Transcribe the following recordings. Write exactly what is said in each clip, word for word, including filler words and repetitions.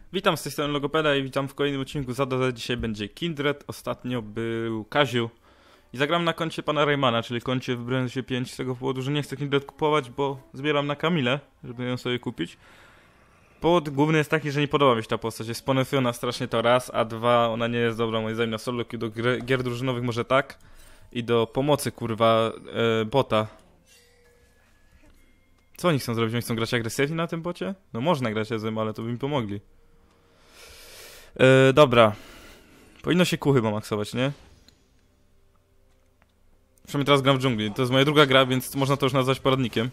Witam z tej strony Logopeda i witam w kolejnym odcinku Zada. Dzisiaj będzie Kindred, ostatnio był Kaziu i zagram na koncie pana Raymana, czyli koncie w branży pięć z tego powodu, że nie chcę Kindred kupować, bo zbieram na Kamilę, żeby ją sobie kupić. Powód główny jest taki, że nie podoba mi się ta postać, jest ponefiona strasznie to raz, a dwa, ona nie jest dobra moim zdaniem na solo queue, do gier drużynowych może tak i do pomocy kurwa e, bota. Co oni chcą zrobić? Oni chcą grać agresywnie na tym bocie? No można grać razem, ale to by mi pomogli. Yy, dobra. Powinno się Q chyba maksować, nie? Przynajmniej teraz gram w dżungli. To jest moja druga gra, więc można to już nazwać poradnikiem.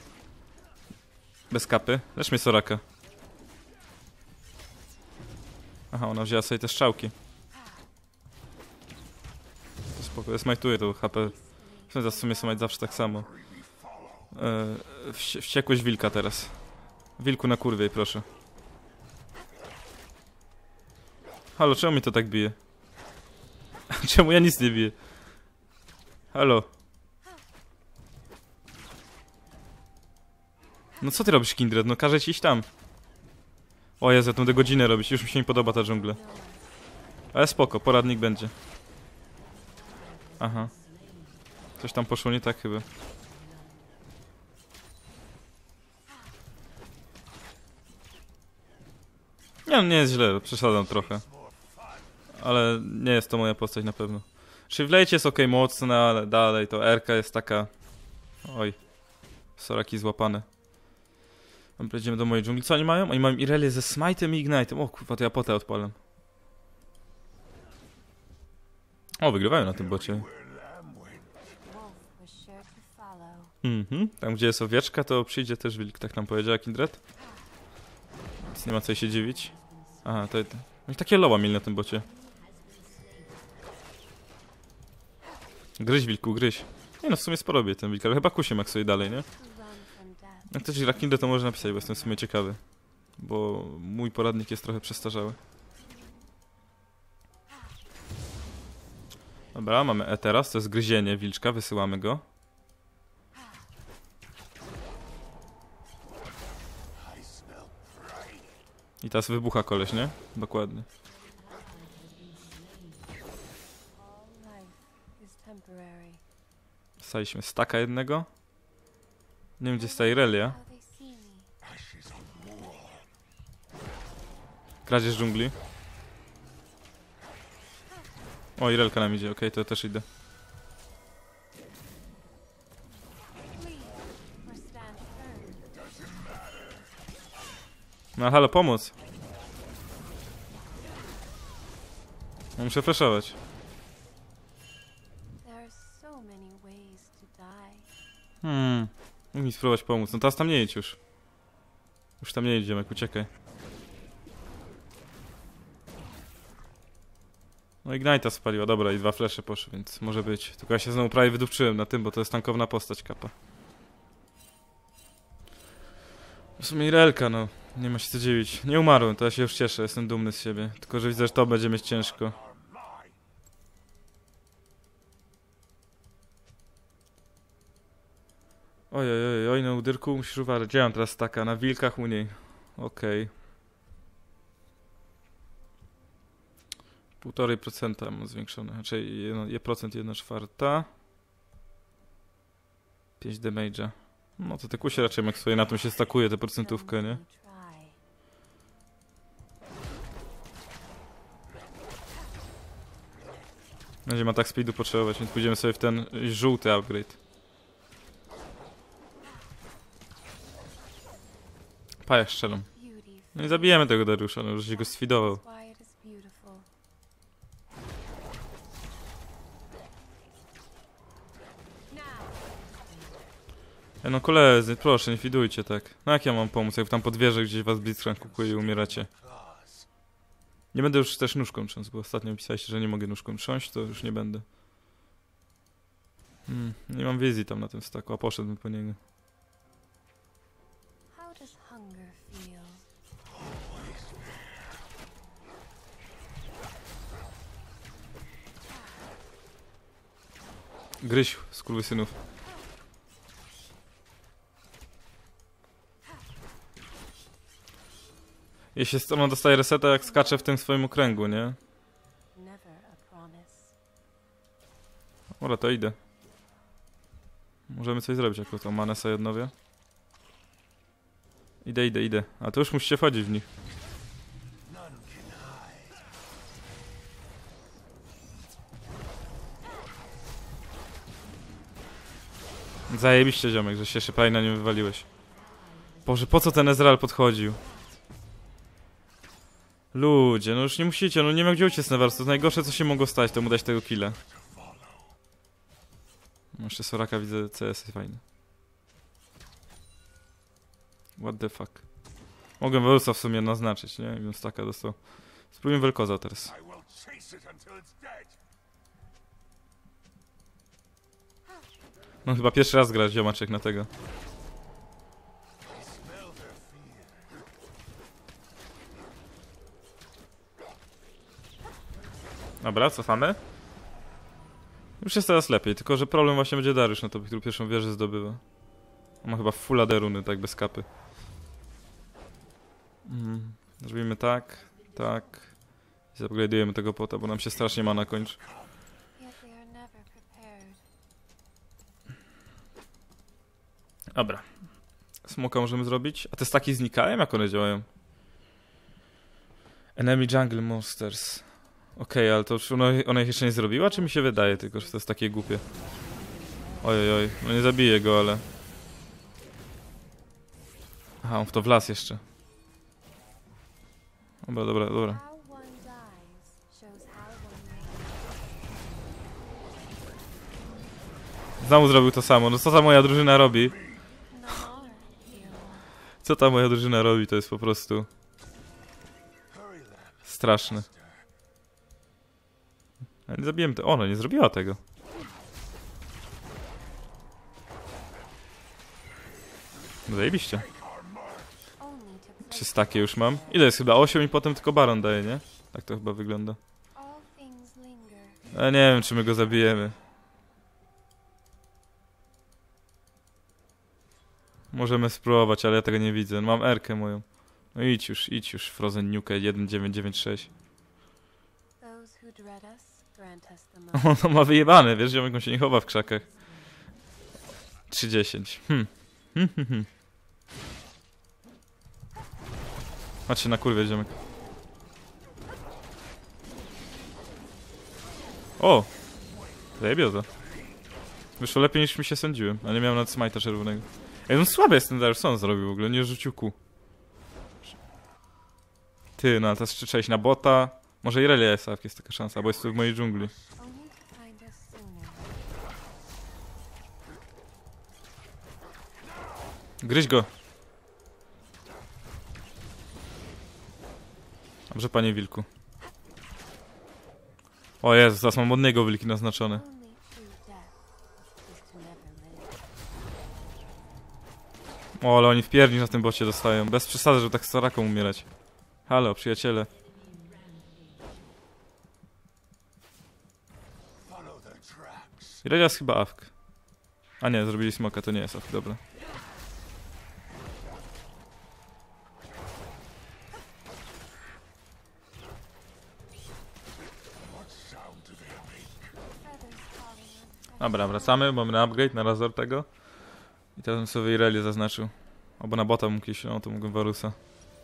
Bez kapy. Lecz mnie Soraka. Aha, ona wzięła sobie te strzałki. To spoko, smajtuje to H P. W sumie smajt zawsze tak samo. Yy, wści wściekłość wilka teraz. Wilku na kurwie, proszę. Halo, czemu mi to tak bije? Czemu ja nic nie biję? Halo. No co ty robisz, Kindred? No każę ci iść tam. O Jezu, ja tę godzinę robić. Już mi się nie podoba ta dżungla. Ale spoko, poradnik będzie. Aha. Coś tam poszło nie tak chyba. Nie, no nie jest źle, przesadzam trochę. Ale nie jest to moja postać na pewno. Czyli w lejcie jest ok, mocna, ale dalej to R-ka jest taka... Oj. Soraki złapane. Przejdziemy do mojej dżungli. Co oni mają? Oni mają Irelię ze Smite'em i Ignite'em. O kurwa, to ja potę odpalam. O, wygrywają na tym bocie. Mhm. Tam gdzie jest owieczka, to przyjdzie też wilk, tak nam powiedziała Kindred. Więc nie ma co się dziwić. Aha, to... Oni takie loła mieli na tym bocie. Gryź, wilku, gryź. Nie no, w sumie sporo robię ten wilk, ale chyba kusie maksuje dalej, nie? Jak ktoś gra Kindred, to może napisać, bo jestem w sumie ciekawy. Bo mój poradnik jest trochę przestarzały. Dobra, mamy E teraz, to jest gryzienie wilczka, wysyłamy go. I teraz wybucha koleś, nie? Dokładnie. Staliśmy staka jednego. Nie wiem, gdzie jest ta Irelia. Kradzież dżungli. O, Irelka nam idzie, okej, okay, to ja też idę. No halo, pomóc. Ja muszę flashować. Hmm, mógł mi spróbować pomóc. No teraz tam nie idź już. Już tam nie idziemy, jak uciekaj. No Ignite'a spaliła, dobra i dwa flesze poszły, więc może być. Tylko ja się znowu prawie wydupczyłem na tym, bo to jest tankowna postać kapa. W sumie Irelka, no. Nie ma się co dziwić. Nie umarłem, to ja się już cieszę, jestem dumny z siebie. Tylko że widzę, że to będzie mieć ciężko. Oj, oj, oj, oj, no Udyrku musisz uważać. Gdzie mam teraz taka? Na wilkach u niej. Okej. Okay. Półtorej procenta mam zwiększone. Znaczy jeden procent, jedna czwarta. pięć damage'a. No to te kusie raczej jak swoje na tym się stakuje, tę procentówkę, nie? Będzie ma tak speedu potrzebować, więc pójdziemy sobie w ten żółty upgrade. Paja strzelą. No i zabijemy tego Dariusza, no już się go sfidował. E no koledzy, proszę, nie fidujcie tak. No jak ja mam pomóc, jak tam pod wieżę gdzieś was Blitzcrank kukuje i umieracie. Nie będę już też nóżką trząsł, bo ostatnio pisaliście, że nie mogę nóżką trząść, to już nie będę. Hmm, nie mam wizji tam na tym staku, a poszedłbym po niego. Gryź, skurwysynów. Jeśli ona dostaje reseta, jak skacze w tym swoim okręgu, nie? Dobra, to idę. Możemy coś zrobić, jako tą manę sobie odnowię. Idę, idę, idę. A to już musicie wchodzić w nich. Zajebiście, ziomek, że się jeszcze prawie na nim wywaliłeś. Boże, po co ten Ezreal podchodził? Ludzie, no już nie musicie, no nie wiem gdzie uciec na warstwę. Najgorsze co się mogło stać, to mu dać tego killa. No jeszcze Soraka widzę, C S jest fajny. What the fuck. Mogłem Velusa w sumie naznaczyć, nie? Więc taka dostał. Spróbujmy Vel'Koza teraz. No chyba pierwszy raz gra ziomaczek na tego. Dobra, cofamy. Już jest teraz lepiej, tylko że problem właśnie będzie Dariusz, no to który pierwszą wieżę zdobywa. On ma chyba full A D runy, tak bez kapy. Mhm. Zrobimy tak, tak. I upgrade'ujemy tego pota, bo nam się strasznie mana kończy. Dobra. Smoka możemy zrobić. A te staki znikają? Jak one działają? Enemy Jungle Monsters. Okej, okay, ale to czy ona, ona ich jeszcze nie zrobiła, czy mi się wydaje tylko, że to jest takie głupie? Ojej, oj, no nie zabiję go, ale... Aha, on w to wlazł jeszcze. Dobra, dobra, dobra. Znowu zrobił to samo, no co ta moja drużyna robi? Co ta moja drużyna robi, to jest po prostu... straszne. Ja nie zabiłem to. Ona nie zrobiła tego. Zajebiście. Trzy takie już mam. Ile jest chyba? osiem i potem tylko baron daje, nie? Tak to chyba wygląda. Ja nie wiem, czy my go zabijemy. Możemy spróbować, ale ja tego nie widzę. Mam erkę moją. No idź już, idź już. Frozen Nuke jeden dziewięć dziewięć sześć. On ma wyjebane, wiesz, ziomek, on się nie chowa w krzakach. trzy dziesięć. Hmm. Hmm, hmm, hmm. Chodź się na kurwie, ziomek. O! Zajebioza. Wyszło lepiej niż mi się sądziłem, a nie miałem nawet smite'a czerwonego. Ej, no słaby jest ten Dariusz, co on zrobił w ogóle? Nie rzucił kół. Ty, no ale teraz trzeba iść na bota. Może Irelia jest, jest taka szansa, bo jest tu w mojej dżungli. Gryź go. Dobrze, panie wilku. O Jezu, teraz mam od niego wilki naznaczone. O, ale oni w piernicz na tym bocie dostają. Bez przesady, żeby tak z Soraką umierać. Halo, przyjaciele. Irelia jest chyba awk. A nie, zrobili smoka, to nie jest awk, dobra. Dobra, wracamy, mamy na upgrade, na razor tego. I teraz bym sobie Irelię zaznaczył. Albo na bota mógł iść, no to mógłbym Varusa.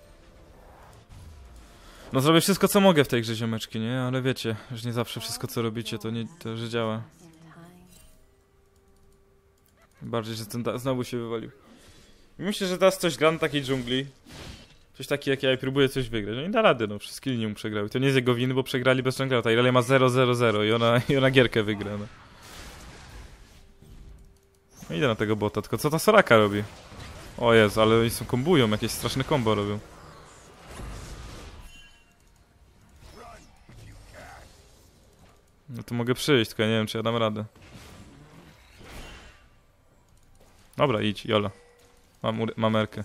No zrobię wszystko co mogę w tej grze, ziomeczki, nie? Ale wiecie, że nie zawsze wszystko co robicie to nie, to że działa. Bardziej, że ten znowu się wywalił. I myślę, że teraz coś gra na takiej dżungli. Coś taki jak ja i próbuję coś wygrać. No i da rady, no. Wszystkie linie mu przegrały. To nie jest jego winy, bo przegrali bez junglera. Ta Irelia ma zero zero zero i ona, i ona gierkę wygra, no. No idę na tego bota, tylko co ta Soraka robi? O Jezu, ale oni są kombują, jakieś straszne combo robią. No to mogę przyjść, tylko ja nie wiem czy ja dam radę. Dobra, idź, Jola. Mam, mam erkę.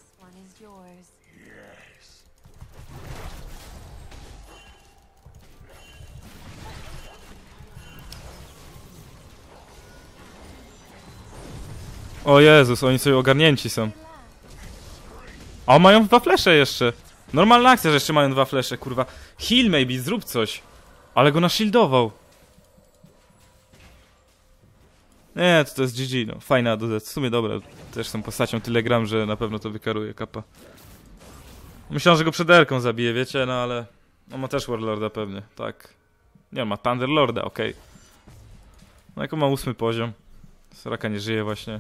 O Jezus, oni sobie ogarnięci są. A mają dwa flesze jeszcze. Normalna akcja, że jeszcze mają dwa flesze, kurwa. Heal maybe, zrób coś. Ale go nashieldował. Nie, to, to jest G G, no. Fajna do Z. W sumie dobra, też tą postacią tyle gram, że na pewno to wykaruje kapa. Myślałem, że go przed erką zabije, wiecie, no ale... On ma też Warlorda pewnie, tak. Nie, ma Thunderlorda, okej. Okay. No jako ma ósmy poziom. Soraka nie żyje właśnie.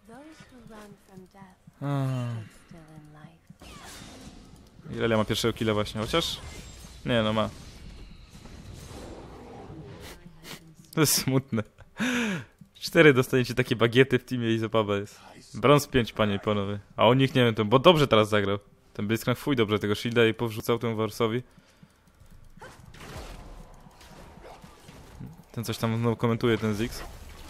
Irelia ma pierwszego killa właśnie, chociaż... Nie, no ma. To jest smutne. Cztery dostaniecie takie bagiety w teamie i zabawa jest. Brąz pięć, panie i panowie. A o nich nie wiem, to, bo dobrze teraz zagrał. Ten Blitzcrank fuj dobrze tego shielda i powrzucał temu Warsowi. Ten coś tam znowu komentuje, ten Ziggs.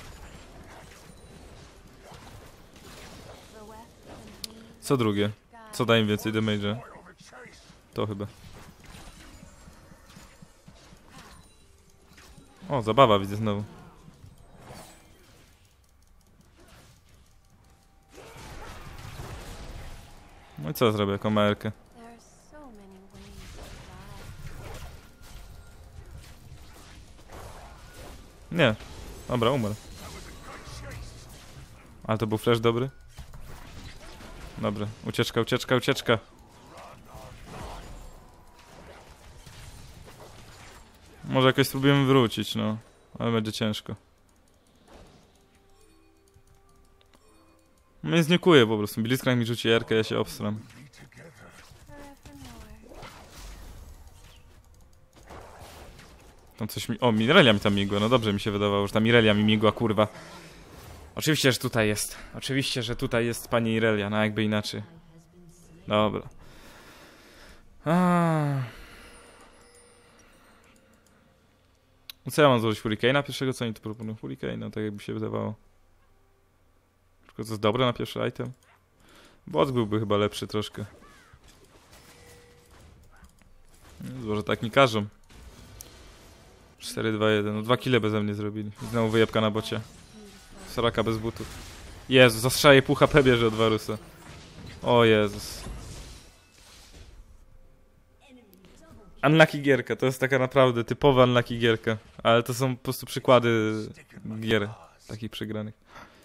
Co drugie? Co da im więcej damage'a? To chyba. O, zabawa widzę znowu. No i co zrobię, jaką maerkę? Nie. Dobra, umarł. Ale to był flash dobry? Dobra, ucieczka, ucieczka, ucieczka. Może jakoś spróbujemy wrócić, no. Ale będzie ciężko. Mnie zniekuje po prostu. Blitzcrank mi rzuci erkę, ja się obstram. Tam coś mi... O, Mirelia mi tam migła. No dobrze mi się wydawało, że ta Mirelia mi migła, kurwa. Oczywiście, że tutaj jest. Oczywiście, że tutaj jest pani Irelia. No jakby inaczej. Dobra. Aaaa. Co ja mam zrobić? Hurricane'a pierwszego? Co oni tu proponują? Hurricane'a, tak jakby się wydawało. Tylko to jest dobre na pierwszy item? Bot byłby chyba lepszy troszkę. Może tak mi każą. cztery dwa jeden. No dwa kile beze mnie zrobili. I znowu wyjebka na bocie. Soraka bez butów. Jezu, zastrzaje pół H P bierze od Warusa. O Jezus. Unlucky gierka, to jest taka naprawdę typowa unlucky gierka. Ale to są po prostu przykłady gier takich przegranych.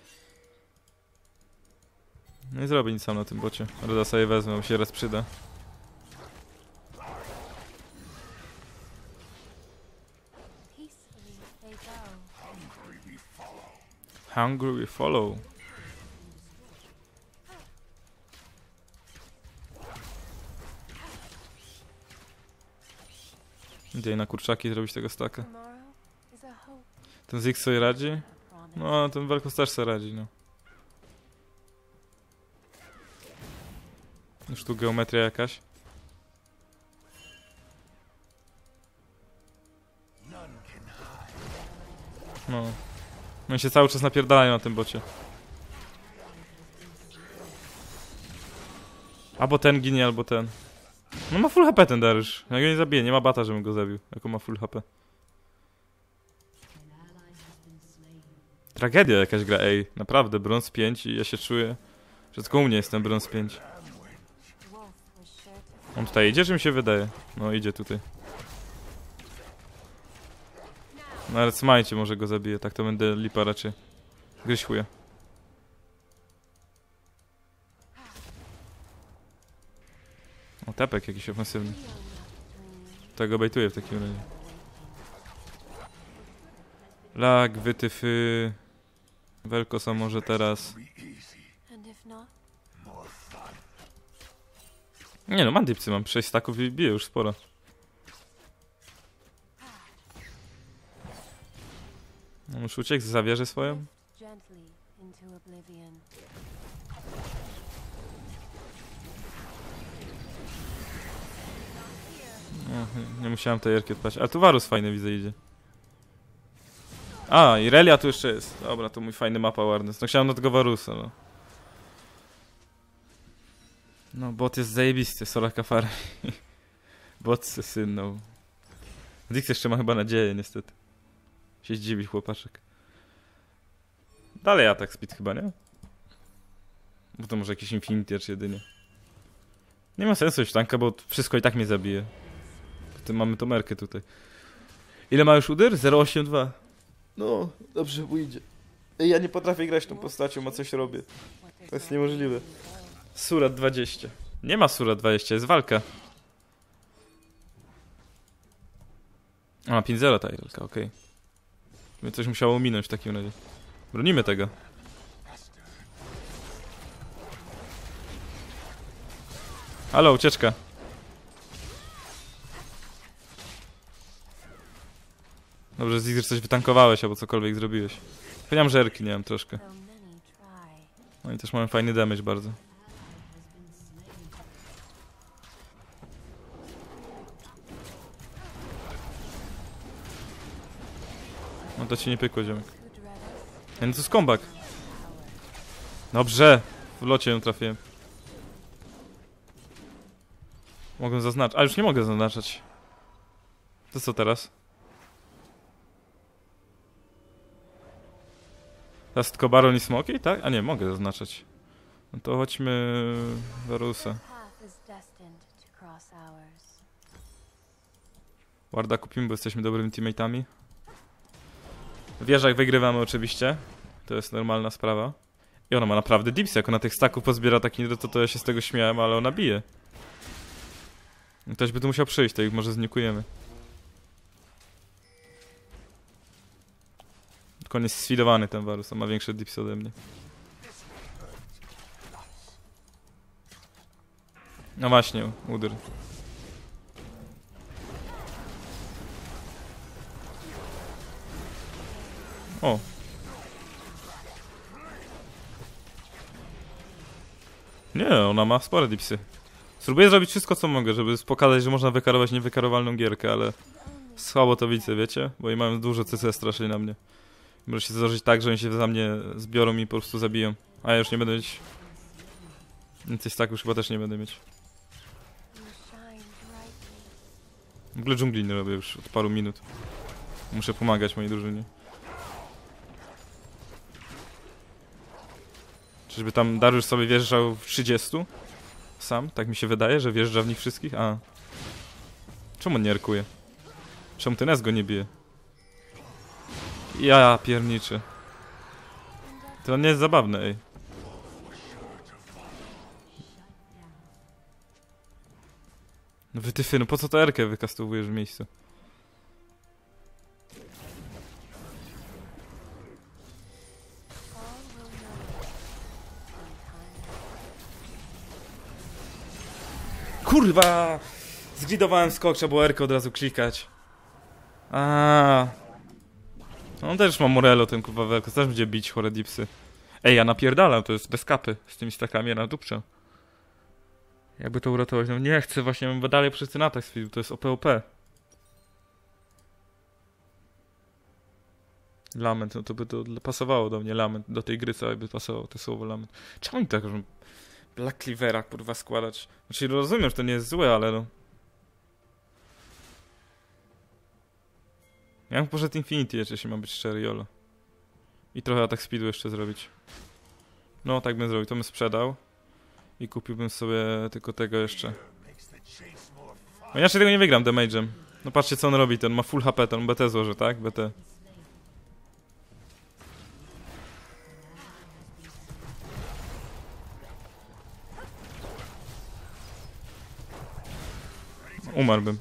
No i zrobię nic sam na tym bocie. Roda sobie wezmę, mu się raz przyda. Hungry we follow. Idę na kurczaki zrobić tego staka. Ten Ziggs sobie radzi? No, ten Vel'Koz też sobie radzi, no. Już tu geometria jakaś. No. No i się cały czas napierdalają na tym bocie. Albo ten ginie, albo ten. No ma full H P ten Dariusz. Ja go nie zabiję, nie ma bata, żebym go zabił. Jako ma full H P. Tragedia jakaś gra, ej. Naprawdę, brąz pięć i ja się czuję, że tylko u mnie jest ten brąz pięć. On tutaj idzie, czy mi się wydaje? No idzie tutaj. No ale smajcie, może go zabiję, tak to będę lipa raczej. Gryź chuja. O, tepek jakiś ofensywny. Tego bejtuję w takim razie. Lag, wytyfy. Vel'Koza może teraz. Nie no, mam dipsy, mam sześć staków i biję już sporo. On już uciekł, zawierzę swoją. No, nie musiałem tej erki odpaść. Ale tu Varus fajny widzę idzie. A, Irelia tu jeszcze jest. Dobra, to mój fajny mapa awareness. No chciałem na tego Varusa, no. No, bot jest zajebisty, Soraka Farm. Bot se synnął. Ziggs jeszcze ma chyba nadzieję, niestety. Się zdziwi chłopaczek. Dalej atak speed chyba, nie? Bo to może jakiś Infinity Edge jedynie. Nie ma sensu iść tanka, bo wszystko i tak mnie zabije. Potem mamy tą merkę tutaj. Ile ma już uder? zero osiem dwa. No, dobrze pójdzie. Ej, ja nie potrafię grać tą postacią, a coś robię. To jest niemożliwe. Surat dwadzieścia. Nie ma Surat dwadzieścia, jest walka. A, pięć zero ta Irelka, okej. Okay. Coś musiało ominąć w takim razie. Bronimy tego. Halo, ucieczka. Dobrze, Zigzir, coś wytankowałeś albo cokolwiek zrobiłeś. Powiedziałem, że erki nie mam troszkę. No i też mamy fajny damage bardzo. No to ci nie pykło, ziomek. Ja, no to jest comeback. Dobrze. W locie ją trafiłem. Mogę zaznaczyć. A już nie mogę zaznaczać. To co teraz? Teraz tylko Baron i Smoki, tak? A nie, mogę zaznaczać. No to chodźmy Warusa. Warda kupimy, bo jesteśmy dobrymi teammate'ami. W wieżach wygrywamy oczywiście. To jest normalna sprawa. I ona ma naprawdę dips, jak ona tych staków pozbiera taki, to, to ja się z tego śmiałem, ale ona bije. Ktoś by tu musiał przyjść, to ich może znikujemy. Tylko on jest sfidowany ten Varus, on ma większe dips ode mnie. No właśnie, uder. O. Nie, ona ma spore dipsy. Spróbuję zrobić wszystko, co mogę, żeby pokazać, że można wykarować niewykarowalną gierkę, ale słabo to widzę, wiecie? Bo i mają dużo C C strasznie na mnie. Może się zdarzyć tak, że oni się za mnie zbiorą i po prostu zabiją. A ja już nie będę mieć... Coś tak już chyba też nie będę mieć. W ogóle dżungli nie robię już od paru minut. Muszę pomagać mojej drużynie. Czyżby tam Dariusz sobie wjeżdżał w trzydziestu? Sam? Tak mi się wydaje, że wjeżdża w nich wszystkich? A. Czemu on nie erkuje? Czemu ten S go nie bije? Ja pierniczy. To nie jest zabawne, ej. No wytyfy, no po co to erkę wykastowujesz w miejscu? Kurwa! Zgridowałem skok, trzeba było erkę od razu klikać. A. On też ma Morello, ten kurwa Velko, też będzie bić chore dipsy. Ej, ja napierdalam, to jest bez kapy. Z tymi stakami ja nadupczę. Jakby to uratować? No nie chcę, właśnie bym dalej przez ten atak speedu, to jest O P O P. Lament, no to by to pasowało do mnie, lament, do tej gry całej by pasowało to słowo lament. Czemu oni tak robią Black Cleavera, kurwa, składać? Znaczy rozumiem, że to nie jest złe, ale no... Ja bym poszedł Infinity, jeśli ma być szczery, jolo. I trochę atak speedu jeszcze zrobić. No, tak bym zrobił, to bym sprzedał. I kupiłbym sobie tylko tego jeszcze. No inaczej tego nie wygram damage'em. No patrzcie, co on robi, ten ma full H P, ten B T złoży, tak? B T. Umarłbym.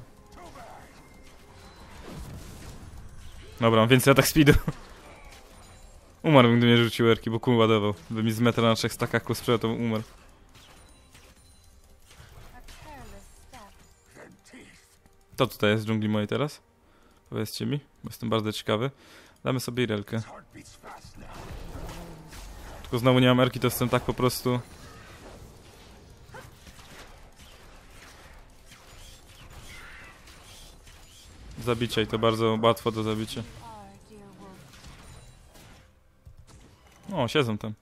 Dobra, mam więcej atak speedu. Umarłbym, gdy mnie rzucił erki, bo kół ładował. By mi z metra na trzech stakach kół sprzedał, to bym umarł. To tutaj jest z dżungli mojej teraz? Powiedzcie mi, bo jestem bardzo ciekawy. Damy sobie Irelkę. Tylko znowu nie mam erki, to jestem tak po prostu... Zabicia i to bardzo łatwo do zabicia. O, siedzą tam.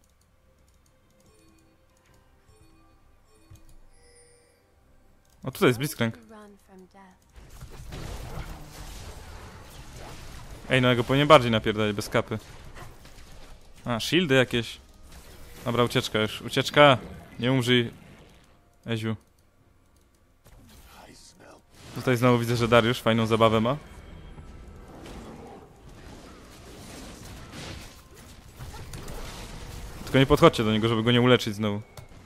O, tutaj jest Blitzcrank. Ej, no ja go powinien bardziej napierdać bez kapy. A, shieldy jakieś. Dobra, ucieczka już. Ucieczka! Nie umrzyj. Eziu. Tutaj znowu widzę, że Dariusz fajną zabawę ma. Tylko nie podchodźcie do niego, żeby go nie uleczyć znowu.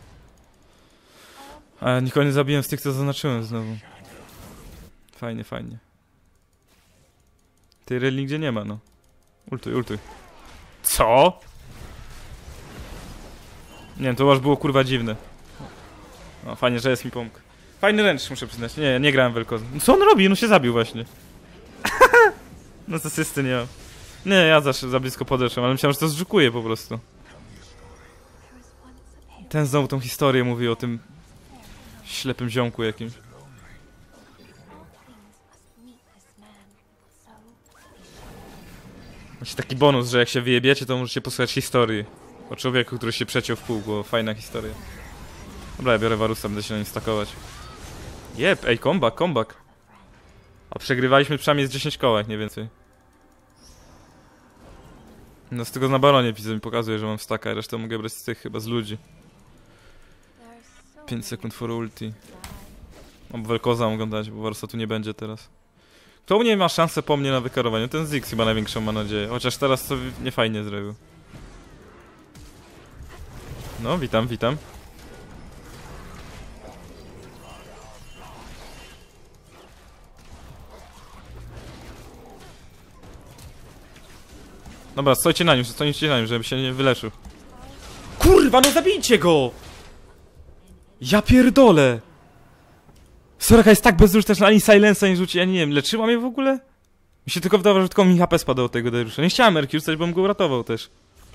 A ja nikogo nie zabiłem z tych, co zaznaczyłem znowu. Fajnie, fajnie. Tej reli nigdzie nie ma, no. Ultuj, ultuj. Co? Nie wiem, to aż było kurwa dziwne. No, fajnie, że jest mi pomógł. Fajny ręcz, muszę przyznać. Nie, nie grałem Velkozem. No co on robi? No się zabił właśnie. No to asysty nie mam. Nie, ja za, za blisko podeszłem, ale myślałem, że to zżukuje po prostu. Ten znowu tą historię mówi o tym ślepym ziomku jakimś. Macie taki bonus, że jak się wyjebiecie, to możecie posłuchać historii o człowieku, który się przeciął w pół, bo fajna historia. Dobra, ja biorę Warusa, będę się na nim stakować. Jep, ej, comeback, comeback. A przegrywaliśmy przynajmniej z dziesięć kołek, nie więcej. No z tego na baronie widzę, mi pokazuje, że mam staka, resztę mogę brać z tych chyba z ludzi. pięć sekund for ulti. Mam Velkoza oglądać, bo Warusa tu nie będzie teraz. Kto u mnie ma szansę po mnie na wykarowanie? Ten Ziggs chyba największą ma nadzieję. Chociaż teraz to nie fajnie zrobił. No, witam, witam. Dobra, stojcie na nim, stojcie na nim, żeby się nie wyleczył. Kurwa, no zabijcie go! Ja pierdolę! Soraka jest tak bezużyteczna, ani silensa nie rzuci, ani nie wiem, leczyła mnie w ogóle? Mi się tylko wydawało, że tylko mi H P spadło od tego Dariusza. Nie chciałem Erki rzucać, bo bym go uratował też.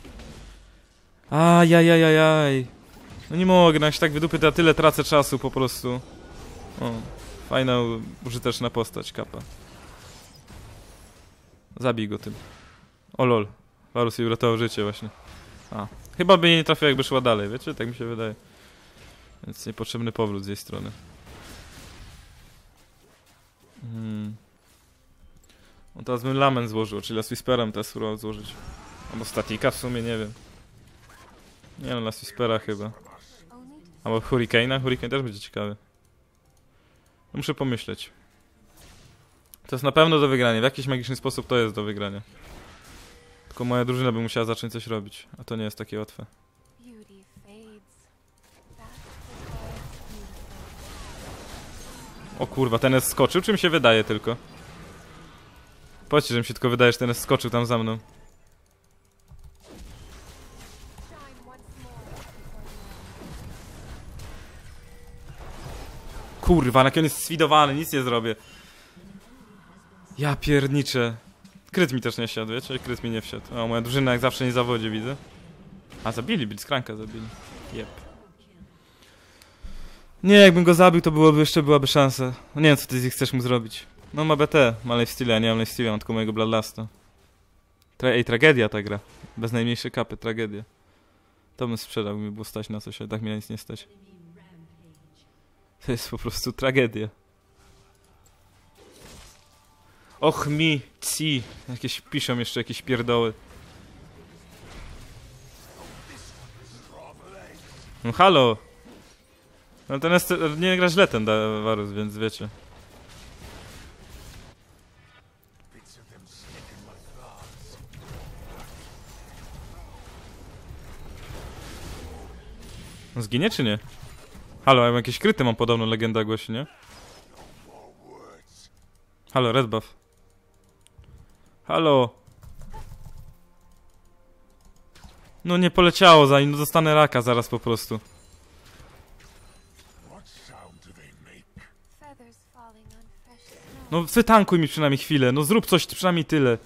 Ajajajajaj. No nie mogę, no jak się tak wydupię, to ja tyle tracę czasu po prostu. O, fajna, użyteczna postać, kapa. Zabij go tym. O lol. Varus jej uratował życie właśnie. A. Chyba by jej nie trafił, jakby szła dalej, wiecie? Tak mi się wydaje. Więc niepotrzebny powrót z jej strony. Hmm. No teraz bym Lamen złożył, czyli Last Whisperem teraz spróbował złożyć. Albo Statika w sumie, nie wiem. Nie no, Last Whispera chyba. Albo Hurricane'a, Hurricane też będzie ciekawy. No muszę pomyśleć. To jest na pewno do wygrania, w jakiś magiczny sposób to jest do wygrania. Tylko moja drużyna by musiała zacząć coś robić, a to nie jest takie łatwe. O kurwa, ten jest skoczył, czy mi się wydaje tylko? Powiedzcie, że mi się tylko wydaje, że ten jest skoczył tam za mną. Kurwa, na koniec jest sfidowany, nic nie zrobię. Ja pierniczę. Kryt mi też nie siadł, wiecie? Kryt mi nie wsiadł. O, moja drużyna jak zawsze nie zawodzi, widzę. A, zabili, Blitzcranka zabili. Jep. Nie, jakbym go zabił, to byłoby, jeszcze byłaby szansa. No nie wiem, co ty z nich chcesz mu zrobić. No ma B T, ma lifesteal, ja nie mam lifesteal, mam tylko mojego Bloodlusta. Tra Ej, tragedia ta gra. Bez najmniejszej kapy, tragedia. To bym sprzedał, mi było stać na coś, ale tak mi na nic nie stać. To jest po prostu tragedia. Och mi, ci. Jakieś piszą jeszcze jakieś pierdoły. No halo. No ten jest, nie gra źle ten Varus, więc wiecie. No zginie czy nie? Halo, ja mam jakieś kryty, mam podobno legenda głosi, nie? Halo, red buff. Halo. No nie poleciało za nim, no dostanę raka zaraz po prostu. No wytankuj mi przynajmniej chwilę, no zrób coś przynajmniej tyle.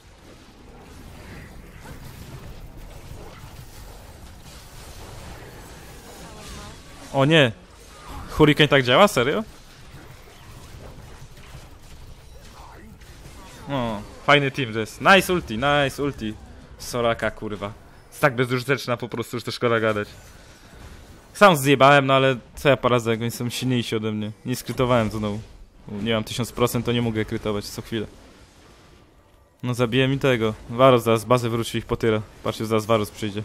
O nie. Hurricane tak działa? Serio? O, fajny team to jest. Nice ulti, nice ulti. Soraka, kurwa. Jest tak bezużyteczna po prostu, że to szkoda gadać. Sam zjebałem, no ale co ja poradzę, jak oni są silniejsi ode mnie. Nie skrytowałem znowu. Nie mam tysiąc procent, to nie mogę krytować co chwilę. No zabiję mi tego. Varus zaraz z bazy wróci ich potyra. Patrzcie, zaraz Varus przyjdzie.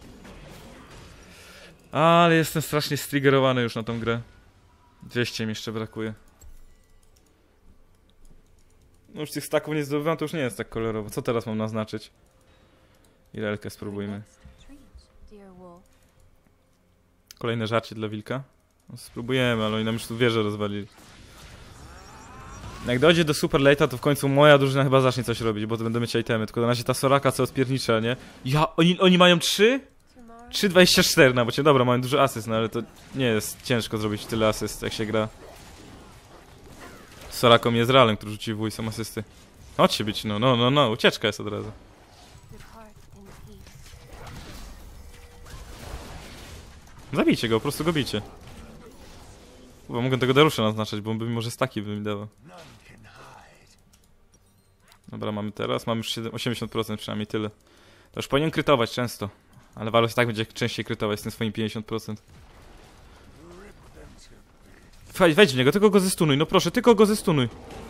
Ale jestem strasznie striggerowany już na tą grę. dwieście mi jeszcze brakuje. No już tych staków nie zdobywam, to już nie jest tak kolorowo. Co teraz mam naznaczyć? Irelkę spróbujmy. Kolejne żarcie dla wilka. No, spróbujemy, ale oni nam już tu wieżę rozwalili. Jak dojdzie do super late'a, to w końcu moja drużyna chyba zacznie coś robić, bo to będą mieć itemy. Tylko na razie ta Soraka co odpiernicza, nie? Ja, oni, oni mają trzy? trzy dwadzieścia cztery, no bo cię dobra, mają dużo asyst, no ale to nie jest ciężko zrobić tyle asyst, jak się gra. Soraką jest Realem, który rzuci w są asysty. Chodź się bić, no, no, no, no, ucieczka jest od razu. Zabijcie go, po prostu go bijcie. Bo mogę tego Darusza naznaczać, bo on by mi może staki by mi dawał. Dobra, mamy teraz, mamy już osiemdziesiąt procent przynajmniej tyle. To już powinien krytować często. Ale Varus i tak będzie częściej krytować z tym swoim pięćdziesiąt procent. Wejdź, wejdź w niego, tylko go zestunuj, no proszę, tylko go zestunuj.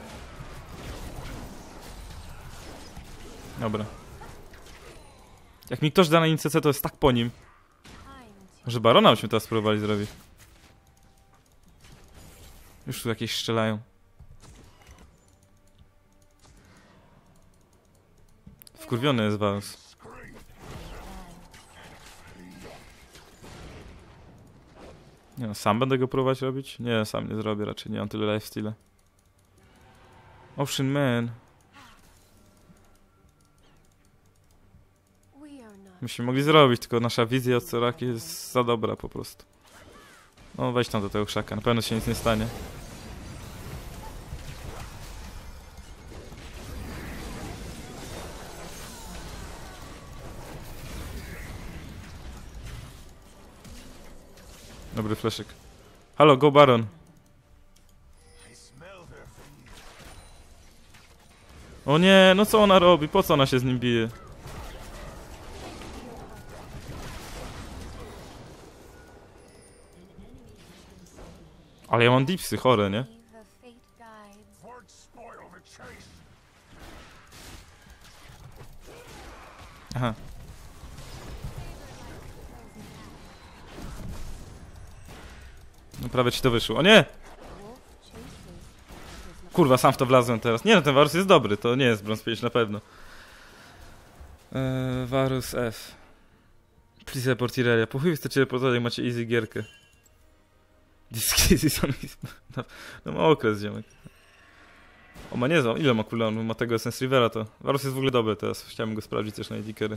Dobra. Jak mi ktoś da na nim C C, to jest tak po nim. Może Barona byśmy teraz spróbowali zrobić. Już tu jakieś strzelają. Wkurwiony jest Varus. Nie no, sam będę go próbować robić? Nie, sam nie zrobię raczej, nie mam tyle lifesteala. Ocean Man. Myśmy mogli zrobić, tylko nasza wizja od Soraki jest za dobra po prostu. No weź tam do tego krzaka, na pewno się nic nie stanie. Dobry fleszyk. Halo, go Baron. O nie, no co ona robi? Po co ona się z nim bije? Ale ja mam dipsy, chore, nie? Aha. No prawie ci to wyszło. O nie! Kurwa, sam w to wlazłem teraz. Nie no, ten Varus jest dobry, to nie jest brąz pięć na pewno. Eee, Varus F. Please report Irelia. Po chuj wystarczy reportować, jak macie easy gierkę. This is on his... No, no ma okres, ziomek. O, ma nie znam. Ile ma cooldown? Ma tego Essence Rivera to. Varus jest w ogóle dobry teraz. Chciałem go sprawdzić też na Edikery.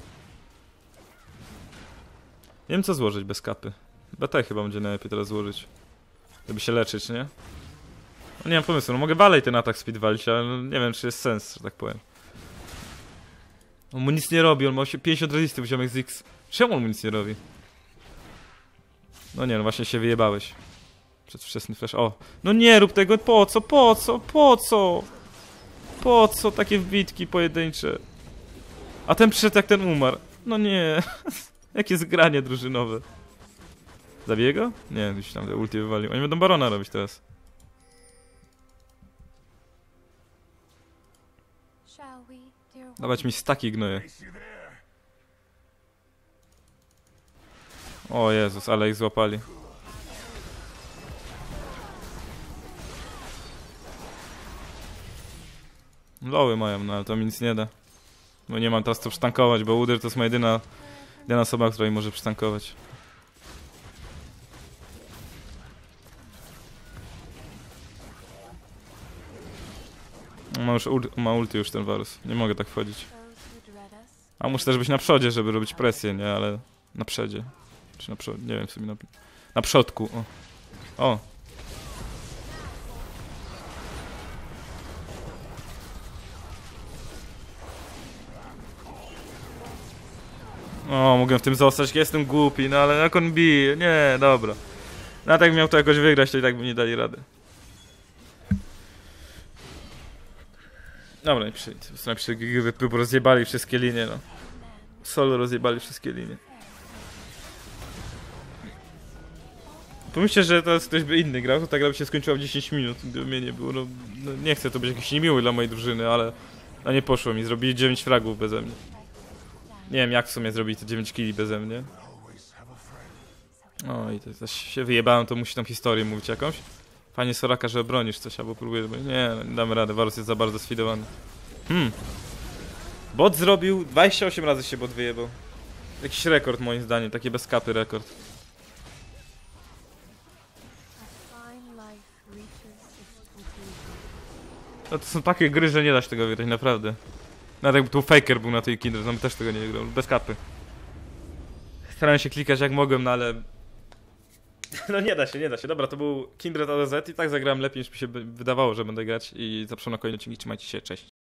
Nie wiem co złożyć bez kapy. B T chyba będzie najlepiej teraz złożyć. Żeby się leczyć, nie? No nie mam pomysłu, no mogę dalej ten atak speed walić, ale no nie wiem czy jest sens, że tak powiem. On mu nic nie robi, on ma pięćdziesiąt rezistów, ziomek z X. Czemu on mu nic nie robi? No nie, no właśnie się wyjebałeś. Przedwczesny flash, o. No nie rób tego, po co, po co, po co? Po co takie wbitki pojedyncze? A ten przyszedł jak ten umarł. No nie. Jakie zgranie drużynowe. Zabiję go? Nie, gdzieś tam te ulti wywalił. Oni będą Barona robić teraz. Dawać mi staki gnoje. O Jezus, ale ich złapali. Loły mają, no ale to mi nic nie da. Bo nie mam teraz co przytankować, bo Udyr to jest moja jedyna, jedyna osoba, która mi może przytankować. Ma już ma ulti już ten Varus. Nie mogę tak wchodzić. A muszę też być na przodzie, żeby robić presję, nie? Ale na przodzie. Czy na przodzie? Nie wiem w sumie. Na, na przodku. O. O. O, mogłem w tym zostać, jestem głupi, no ale jak on bije? Nie, dobra. No a tak miał to jakoś wygrać, to i tak by nie dali rady. Dobra, nie przyjdę. Po prostu rozjebali wszystkie linie, no. Solo rozjebali wszystkie linie. Pomyślcie, że teraz ktoś by inny grał, to ta gra by się skończyła w dziesięć minut, gdyby mnie nie było. No, no nie chcę to być jakiś niemiły dla mojej drużyny, ale... No nie poszło mi, zrobili dziewięć fragów beze mnie. Nie wiem jak w sumie zrobili te dziewięć killi beze mnie. O i to też się wyjebałem, to musi tam historię mówić jakąś. Fajnie Soraka, że bronisz coś albo próbujesz, bo nie, nie damy rady, Varus jest za bardzo sfidowany. Hmm. Bot zrobił, dwadzieścia osiem razy się bot wyjebał. Jakiś rekord moim zdaniem, taki bez kapy rekord. No to są takie gry, że nie da się tego wygrać, naprawdę. Nawet jakby tu Faker był na tej Kindred, no też tego nie wygrał, bez kapy. Starałem się klikać jak mogłem, no ale... No nie da się, nie da się. Dobra, to był Kindred A D Z i tak zagrałem lepiej niż mi się wydawało, że będę grać i zapraszam na kolejny odcinek, trzymajcie się, cześć.